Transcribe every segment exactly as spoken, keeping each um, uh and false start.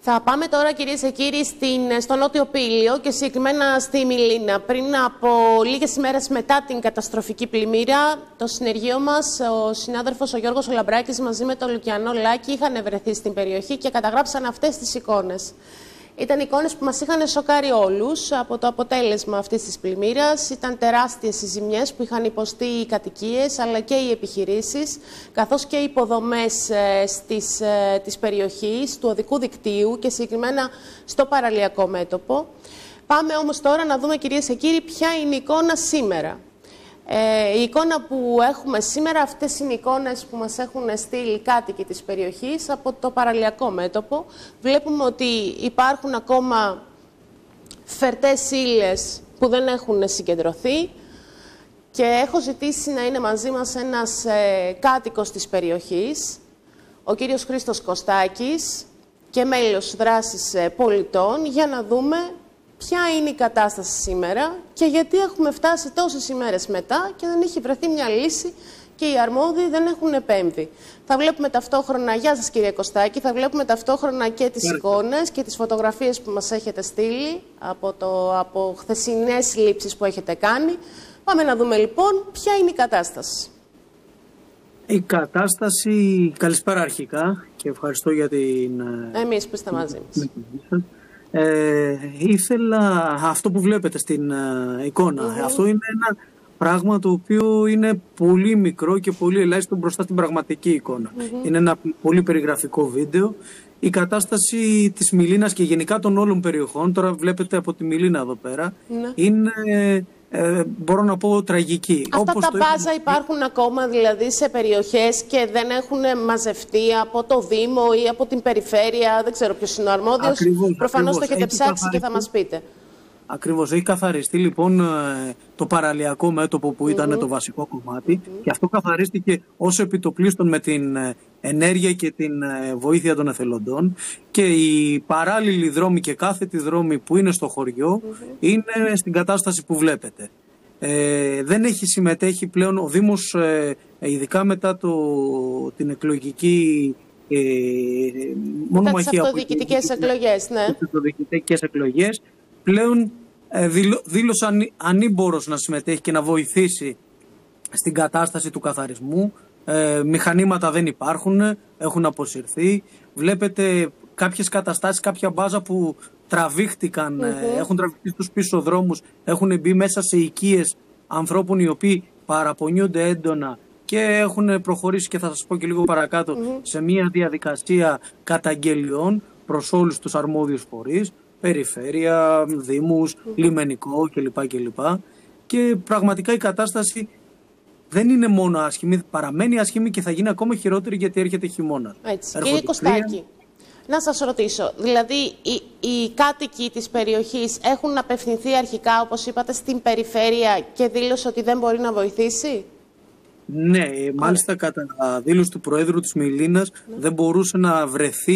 Θα πάμε τώρα, κυρίες και κύριοι, στην, στο Νότιο Πήλιο και συγκεκριμένα στη Μηλίνα. Πριν από λίγες ημέρες μετά την καταστροφική πλημμύρα, το συνεργείο μας, ο συνάδελφος ο Γιώργος ο Λαμπράκης μαζί με τον Λουκιανό Λάκη είχαν βρεθεί στην περιοχή και καταγράψαν αυτές τις εικόνες. Ήταν εικόνες που μας είχαν σοκάρει όλους από το αποτέλεσμα αυτής της πλημμύρας. Ήταν τεράστιες οι ζημιές που είχαν υποστεί οι κατοικίες αλλά και οι επιχειρήσεις, καθώς και οι υποδομές ε, στις, ε, της περιοχής, του οδικού δικτύου και συγκεκριμένα στο παραλιακό μέτωπο. Πάμε όμως τώρα να δούμε, κυρίες και κύριοι, ποια είναι η εικόνα σήμερα. Ε, η εικόνα που έχουμε σήμερα, αυτές είναι οι εικόνες που μας έχουν στείλει οι κάτοικοι της περιοχής από το παραλιακό μέτωπο. Βλέπουμε ότι υπάρχουν ακόμα φερτές ύλες που δεν έχουν συγκεντρωθεί και έχω ζητήσει να είναι μαζί μας ένας ε, κάτοικος της περιοχής, ο κύριος Χρήστος Κωστάκης, και μέλος δράσης ε, πολιτών, για να δούμε ποια είναι η κατάσταση σήμερα και γιατί έχουμε φτάσει τόσες ημέρες μετά και δεν έχει βρεθεί μια λύση και οι αρμόδιοι δεν έχουν επέμβει. Θα βλέπουμε ταυτόχρονα, γεια σας κύριε Κωστάκη, θα βλέπουμε ταυτόχρονα και τις εικόνες και τις φωτογραφίες που μας έχετε στείλει από, το, από χθεσινές λήψεις που έχετε κάνει. Πάμε να δούμε λοιπόν ποια είναι η κατάσταση. Η κατάσταση, καλησπέρα αρχικά και ευχαριστώ για την... Εμείς που είστε μαζί μας. Ε, ήθελα αυτό που βλέπετε στην uh, εικόνα. Mm-hmm. Αυτό είναι ένα πράγμα το οποίο είναι πολύ μικρό και πολύ ελάχιστο μπροστά στην πραγματική εικόνα. Mm-hmm. Είναι ένα πολύ περιγραφικό βίντεο. Η κατάσταση της Μηλίνας και γενικά των όλων περιοχών, τώρα βλέπετε από τη Μηλίνα εδώ πέρα, mm-hmm. είναι... Ε, μπορώ να πω τραγική. Αυτά Όπως τα το μπάζα είχαμε... υπάρχουν ακόμα δηλαδή σε περιοχές και δεν έχουν μαζευτεί από το Δήμο ή από την περιφέρεια, δεν ξέρω ποιος είναι ο αρμόδιος. Ακριβώς, προφανώς ακριβώς. Το έχετε ψάξει καθαριστεί. Και θα μας πείτε. Ακριβώς. Έχει καθαριστεί λοιπόν το παραλιακό μέτωπο που ήταν mm-hmm. το βασικό κομμάτι mm-hmm. και αυτό καθαρίστηκε ως επιτοπλίστων με την ενέργεια και την βοήθεια των εθελοντών και οι παράλληλοι δρόμοι και κάθετοι δρόμοι που είναι στο χωριό mm-hmm. είναι στην κατάσταση που βλέπετε. Ε, δεν έχει συμμετέχει πλέον ο Δήμος, ε, ειδικά μετά το, την εκλογική ε, μονομαχία. Μετά τις αυτοδιοικητικές εκλογές, ναι. Τις αυτοδιοικητικές εκλογές. Πλέον ε, δήλωσε ανήμπορος να συμμετέχει και να βοηθήσει στην κατάσταση του καθαρισμού. Ε, μηχανήματα δεν υπάρχουν, έχουν αποσυρθεί. Βλέπετε κάποιες καταστάσεις, κάποια μπάζα που τραβήχτηκαν, mm-hmm. ε, έχουν τραβηχτεί στους πίσω δρόμους, έχουν μπει μέσα σε οικίες ανθρώπων οι οποίοι παραπονιούνται έντονα και έχουν προχωρήσει, και θα σας πω και λίγο παρακάτω, mm-hmm. σε μια διαδικασία καταγγελιών προς όλους τους αρμόδιους φορείς, περιφέρεια, δήμους, mm-hmm. λιμενικό κλπ. κλπ. Και πραγματικά η κατάσταση δεν είναι μόνο άσχημη, παραμένει άσχημη και θα γίνει ακόμα χειρότερη γιατί έρχεται χειμώνα. Έτσι. Κύριε Κωστάκη, να σας ρωτήσω, δηλαδή οι, οι κάτοικοι της περιοχής έχουν απευθυνθεί αρχικά, όπως είπατε, στην περιφέρεια και δήλωσε ότι δεν μπορεί να βοηθήσει? Ναι, μάλιστα κατά δήλωση του Προέδρου της Μηλίνας ναι. δεν μπορούσε να βρεθεί,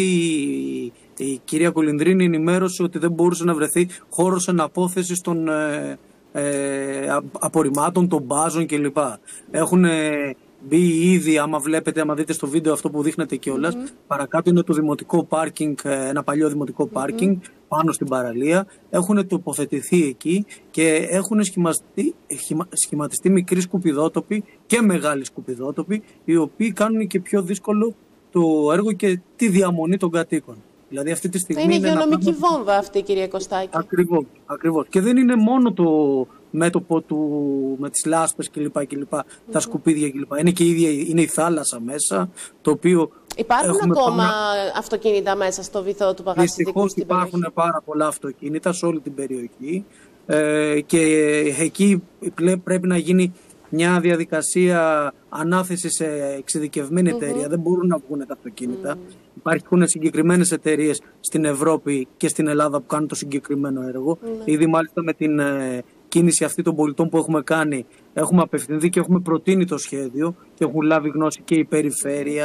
η κυρία Κολυνδρίνη ενημέρωσε ότι δεν μπορούσε να βρεθεί χώρος αναπόθεσης των ε, ε, απορριμμάτων, των μπάζων κλπ. Έχουν ε, μπει ήδη, άμα βλέπετε, άμα δείτε στο βίντεο αυτό που δείχνετε κιόλας, mm-hmm. παρακάτω είναι το δημοτικό πάρκινγκ, ένα παλιό δημοτικό πάρκινγκ mm-hmm. πάνω στην παραλία. Έχουν τοποθετηθεί εκεί και έχουν σχηματιστεί, σχηματιστεί μικροί σκουπιδότοποι και μεγάλοι σκουπιδότοποι, οι οποίοι κάνουν και πιο δύσκολο το έργο και τη διαμονή των κατοίκων. Δηλαδή αυτή τη στιγμή είναι είναι υγειονομική ένα... βόμβα αυτή, κύριε Κωστάκη. Ακριβώς, ακριβώς. Και δεν είναι μόνο το μέτωπο του με τις λάσπες κλπ. κλπ mm-hmm. τα σκουπίδια κλπ. Είναι και η ίδια, είναι η θάλασσα μέσα, το οποίο... Υπάρχουν ακόμα πάμε... αυτοκίνητα μέσα στο βυθό του Παγασιδικού? Δυστυχώς υπάρχουν περιοχή. Πάρα πολλά αυτοκίνητα σε όλη την περιοχή ε, και εκεί πρέπει να γίνει μια διαδικασία ανάθεση σε εξειδικευμένη mm-hmm. εταιρεία. Δεν μπορούν να βγουν τα αυτοκίνητα. Mm-hmm. Υπάρχουν συγκεκριμένες εταιρείες στην Ευρώπη και στην Ελλάδα που κάνουν το συγκεκριμένο έργο. Mm-hmm. Ήδη μάλιστα με την ε, κίνηση αυτή των πολιτών που έχουμε κάνει, έχουμε απευθυνθεί και έχουμε προτείνει το σχέδιο και έχουν λάβει γνώση και η περιφέρεια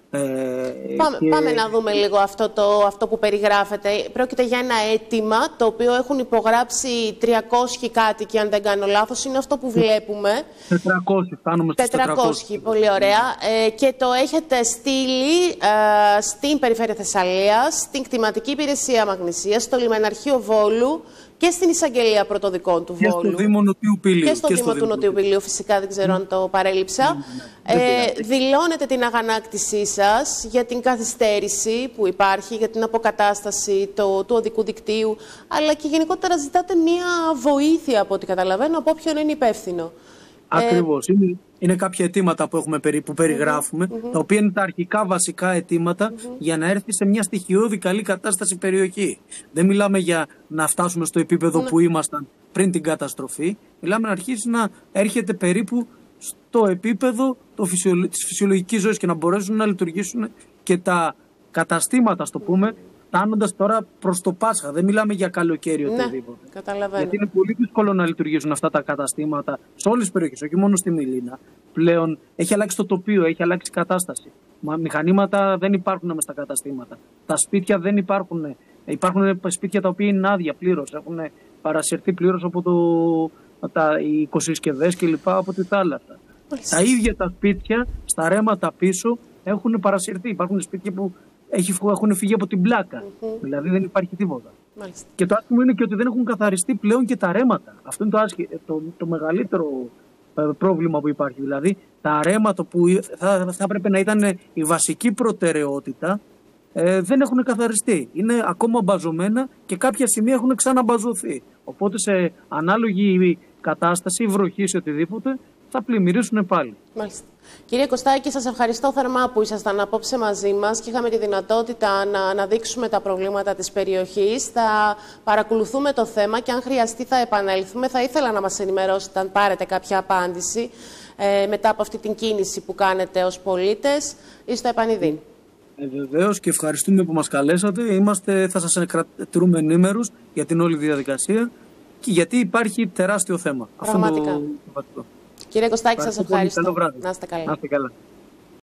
Ε, πάμε, και... πάμε να δούμε λίγο αυτό, το, αυτό που περιγράφεται. Πρόκειται για ένα αίτημα το οποίο έχουν υπογράψει τριακόσιοι κάτοικοι, αν δεν κάνω λάθος. Είναι αυτό που βλέπουμε. τετρακόσιοι, φτάνουμε στους τετρακόσιοι, πολύ ωραία. Ε, και το έχετε στείλει ε, στην Περιφέρεια Θεσσαλίας, στην Κτηματική Υπηρεσία Μαγνησίας, στο Λιμεναρχείο Βόλου και στην Εισαγγελία Πρωτοδικών του Βόλου. Και στο Δήμο Νοτιού Πηλίου. Και στο και Δήμο του Νοτιού Πηλίου, φυσικά, δεν ξέρω mm. αν το παρέλειψα. Mm. Ε, δηλώνετε την αγανάκτησή σας για την καθυστέρηση που υπάρχει, για την αποκατάσταση το, του οδικού δικτύου, αλλά και γενικότερα ζητάτε μία βοήθεια, από ό,τι καταλαβαίνω, από όποιον είναι υπεύθυνο. Ακριβώς. Ε... Είναι, είναι κάποια αιτήματα που, έχουμε, που περιγράφουμε, mm-hmm. τα οποία είναι τα αρχικά βασικά αιτήματα mm-hmm. για να έρθει σε μια στοιχειώδη καλή κατάσταση περιοχή. Δεν μιλάμε για να φτάσουμε στο επίπεδο mm-hmm. που ήμασταν πριν την καταστροφή. Μιλάμε να αρχίσει να έρχεται περίπου στο επίπεδο το φυσιολο... της φυσιολογικής ζωής και να μπορέσουν να λειτουργήσουν και τα καταστήματα, στο πούμε, φτάνοντας τώρα προς το Πάσχα. Δεν μιλάμε για καλοκαίρι ναι, οτιδήποτε. Καταλαβαίνω. Γιατί είναι πολύ δύσκολο να λειτουργήσουν αυτά τα καταστήματα σε όλες τις περιοχές, όχι μόνο στη Μηλίνα. Πλέον έχει αλλάξει το τοπίο, έχει αλλάξει η κατάσταση. Μα, μηχανήματα δεν υπάρχουν μες στα καταστήματα. Τα σπίτια δεν υπάρχουν. Υπάρχουν σπίτια τα οποία είναι άδεια πλήρως. Έχουν παρασυρθεί πλήρως από το, τα, οι οικοσυσκευές κλπ. Από τη θάλασσα. Μάλιστα. Τα ίδια τα σπίτια στα ρέματα πίσω έχουν παρασυρθεί. Υπάρχουν σπίτια που έχουν φύγει από την πλάκα. Mm-hmm. Δηλαδή δεν υπάρχει τίποτα. Μάλιστα. Και το άσχημο είναι και ότι δεν έχουν καθαριστεί πλέον και τα ρέματα. Αυτό είναι το, άσχη, το, το μεγαλύτερο ε, πρόβλημα που υπάρχει. Δηλαδή τα ρέματα που θα, θα έπρεπε να ήταν η βασική προτεραιότητα ε, δεν έχουν καθαριστεί. Είναι ακόμα μπαζωμένα και κάποια σημεία έχουν ξαναμπαζωθεί. Οπότε σε ανάλογη κατάσταση, βροχή ή οτιδήποτε, θα πλημμυρίσουν πάλι. Μάλιστα. Κύριε Κωστάκη, σας ευχαριστώ θερμά που ήσασταν απόψε μαζί μας και είχαμε τη δυνατότητα να αναδείξουμε τα προβλήματα της περιοχής. Θα παρακολουθούμε το θέμα και αν χρειαστεί θα επανέλθουμε. Θα ήθελα να μας ενημερώσετε αν πάρετε κάποια απάντηση ε, μετά από αυτή την κίνηση που κάνετε ως πολίτες ή στο επανειδήν. Ε, βεβαίως και ευχαριστούμε που μας καλέσατε. Είμαστε, θα σας κρατούμε ενήμερους για την όλη διαδικασία και γιατί υπάρχει τεράστιο θέμα. Πραγματικά. Αυτό το... Κύριε Κωστάκη, σας ευχαριστώ. Καλό βράδυ. Να είστε καλά. Να είστε καλά.